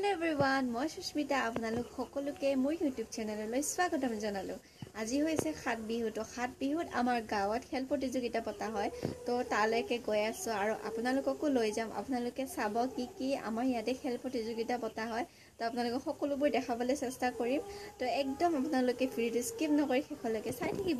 Hello everyone, মই সুস্মিতা আপোনালোক সকলোকে মোৰ YouTube চেনেললৈ স্বাগতম জনালো। আজি হৈছে সাত বিহু তো সাত বিহুত আমাৰ গাঁৱত খেল প্ৰতিযোগিতা পতা হয় তো তালৈকে গৈ আছো আৰু আপোনালোককো লৈ যাম। আপোনালোকে চাব কি আমাৰ ইয়াতে খেল প্ৰতিযোগিতা পতা হয় তো আপোনালোকক সকলোবোৰ দেখাবলৈ চেষ্টা কৰিম তো একদম আপোনালোকে ভিডিঅটো স্কিপ নকৰি শেষলৈকে চাই থাকিব।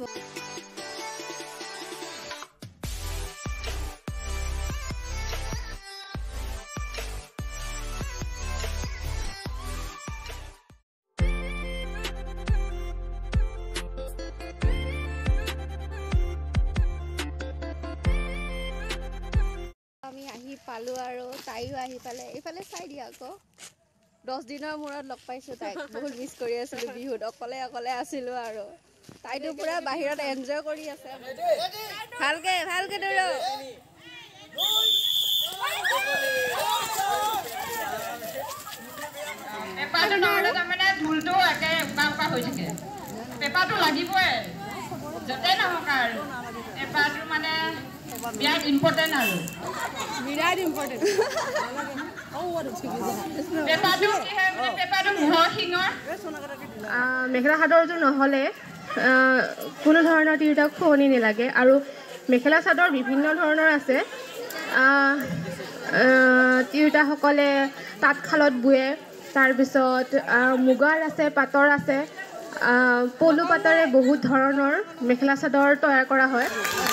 আমি আহি পালো আৰু তাইও আহি পালে এইফালে চাই দিয়া আকৌ 10 দিনৰ মূৰত লগ পাইছো তাইক বহুত মিছ কৰি আছিলো বিহুত অকলে আছিলো আৰু তাইটো পুৰা বাহিৰত এনজয় কৰি আছে ভালকে দৌৰো পেপাৰটো নহ'লে তাৰমানে ঢোলটো একে উকা হৈ থাকে পেপাৰটো লাগিবই য'তে নহওক আৰু পেপাৰটো মানে বিৰাট ইম্পৰ্টেণ্ট আৰু বিৰাট ইম্পৰ্টেণ্ট পেপাৰটো কি হয় মানে পেপাৰটো মোহৰ শিঙৰ মেখেলা চাদৰযোৰ নহ'লে কোনো ধৰণৰ তিৰোতাক শুৱনি নালাগে আৰু মেখেলা চাদৰ বিভিন্ন ধৰণৰ আছে তিৰোতাসকলে তাঁতশালত বোৱে তাৰপিছত মুগাৰ আছে পাটৰ আছে পলু পাটৰে বহুত ধৰণৰ মেখেলা চাদৰ তৈয়াৰ কৰা হয়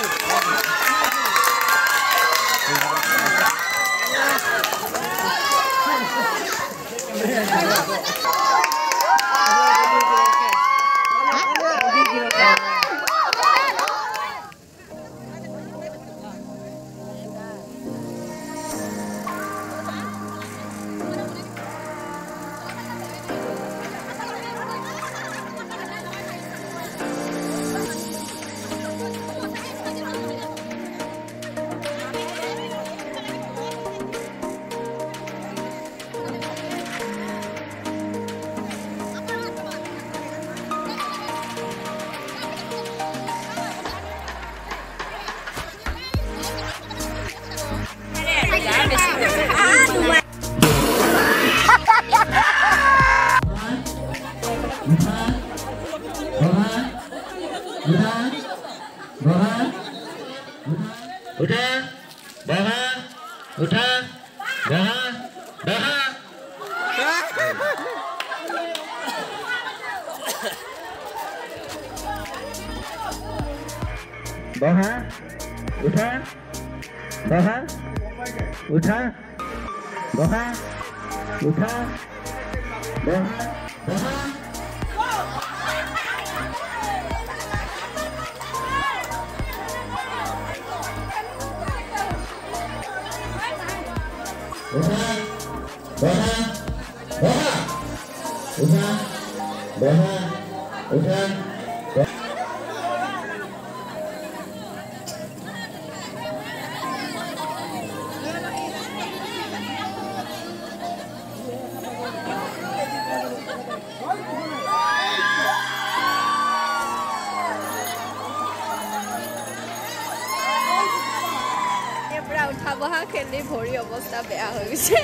বহা খেলি ভৰি অৱস্থা বেয়া হৈ গৈছে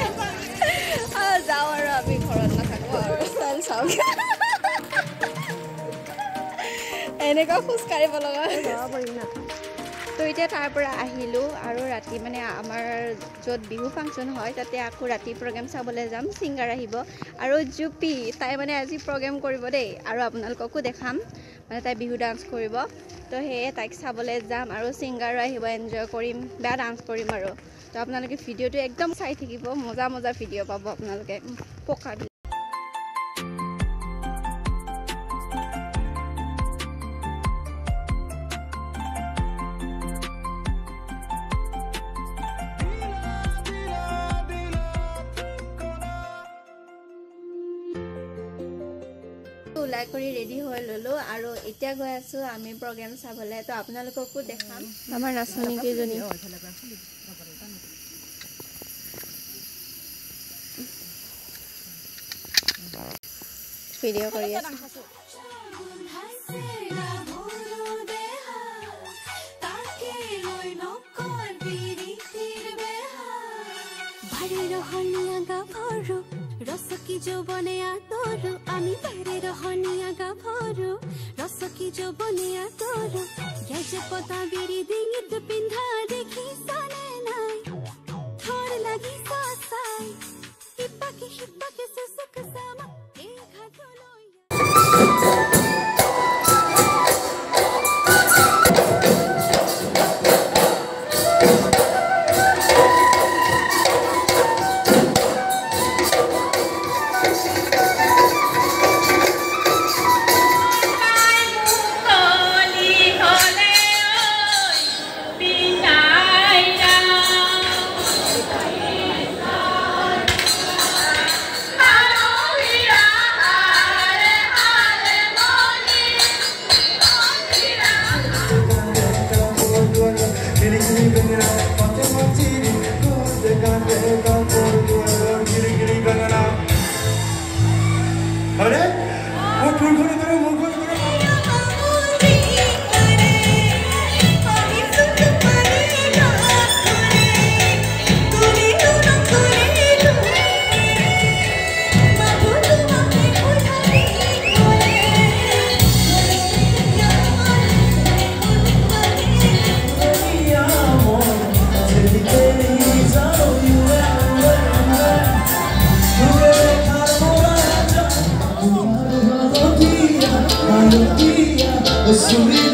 যাওঁ আৰু আমি ঘৰত নাথাকো আৰু চাওঁ এনেকুৱা খোজ কাঢ়িব লগা তো এতিয়া তাৰ পৰা আহিলোঁ আৰু ৰাতি মানে আমাৰ য'ত বিহু ফাংচন হয় তাতে আকৌ ৰাতি প্ৰগ্ৰেম চাবলৈ যাম ছিংগাৰ আহিব আৰু জুপি তাই মানে আজি প্ৰগ্ৰেম কৰিব দেই আৰু আপোনালোককো দেখাম মানে তাই বিহু ডান্স কৰিব তো সেয়ে তাইক চাবলৈ যাম আৰু ছিংগাৰো আহিব এনজয় কৰিম বেয়া ডান্স কৰিম আৰু তো আপোনালোকে ভিডিঅ'টো একদম চাই থাকিব মজা ভিডিঅ' পাব আপোনালোকে পকা ওলাই কৰি ৰেডি হৈ ল'লো আৰু এতিয়া গৈ আছো আমি প্ৰগ্ৰেম চাবলৈ তো আপোনালোককো দেখাম আমাৰ নাচনী কেইজনী ভিডিঅ' কৰি আছে रसकी যৌবনে আতরো আমি বাইরে রহনিয়া গাভরো রসকি যৌবনে আতরো গেছে পতা বিড়ি ডিঙিত পিন্ধা দেখি সানে নাই থর লাগি সাসাই হিপাকে সুসুক সামা এ ঘাটলো Subir